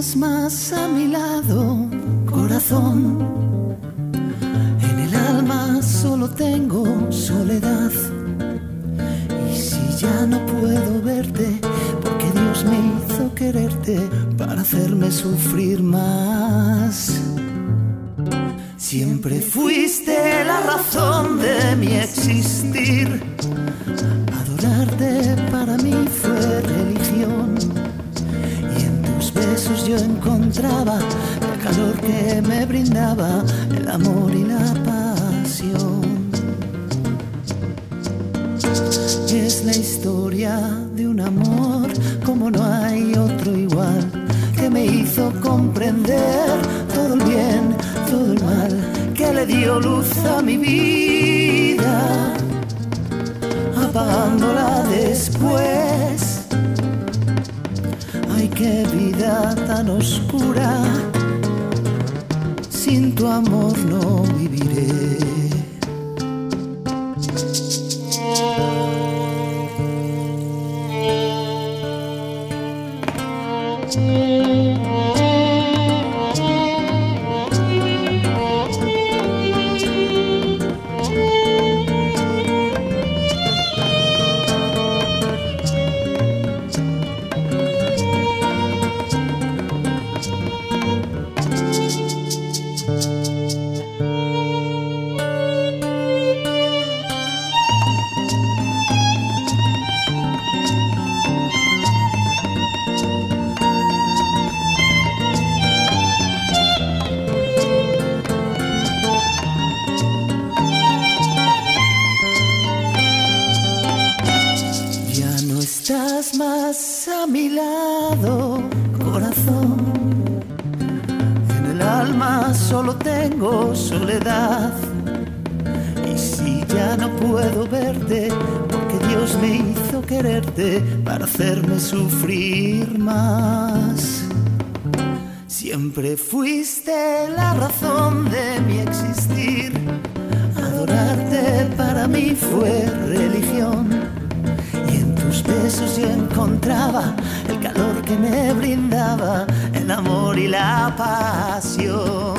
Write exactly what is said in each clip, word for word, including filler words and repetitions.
estás más a mi lado, corazón. En el alma solo tengo soledad. Y si ya no puedo verte, porque Dios me hizo quererte para hacerme sufrir más. Siempre fuiste la razón de mi existir. Adorarte para mí fue religión. Y en tus besos yo encontraba el calor que me brindaba el amor y la pasión. Es la historia de un amor como no hay otro igual, que me hizo comprender todo el bien, todo el mal, que le dio luz a mi vida, apagándola después. Ay, qué vida tan oscura, sin tu amor no viviré. Estás más a mi lado, corazón. En el alma solo tengo soledad. Y si ya no puedo verte, porque Dios me hizo quererte para hacerme sufrir más. Siempre fuiste la razón de mi existir. Adorarte para mí fue religión. Besos yo encontraba el calor que me brindaba el amor y la pasión.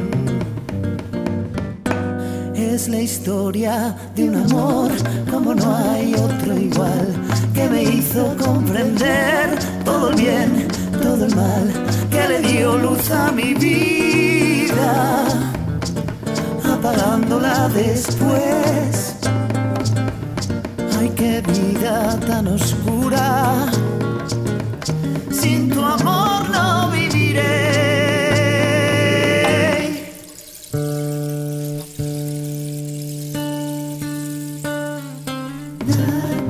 Es la historia de un amor como no hay otro igual, que me hizo comprender todo el bien, todo el mal, que le dio luz a mi vida, apagándola después. Ay, qué vida tan oscura, sin tu amor no viviré. Da,